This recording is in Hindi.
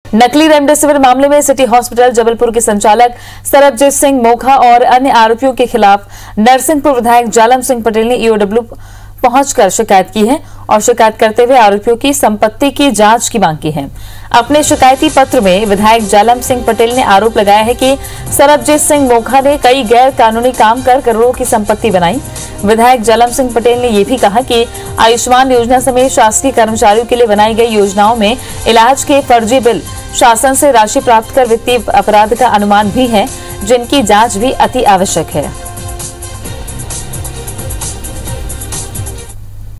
नकली रेमडेसिविर मामले में सिटी हॉस्पिटल जबलपुर के संचालक सरबजीत सिंह मोघा और अन्य आरोपियों के खिलाफ नरसिंहपुर विधायक जालम सिंह पटेल ने ईओडब्ल्यू पहुंचकर शिकायत की है और शिकायत करते हुए आरोपियों की संपत्ति की जांच की मांग की है। अपने शिकायती पत्र में विधायक जालम सिंह पटेल ने आरोप लगाया है कि सरबजीत सिंह मोघा ने कई गैर कानूनी काम कर करोड़ों की संपत्ति बनाई। विधायक जालम सिंह पटेल ने यह भी कहा कि आयुष्मान योजना समेत शासकीय कर्मचारियों के लिए बनाई गई योजनाओं में इलाज के फर्जी बिल, शासन से राशि प्राप्त कर वित्तीय अपराध का अनुमान भी है, जिनकी जांच भी अति आवश्यक है।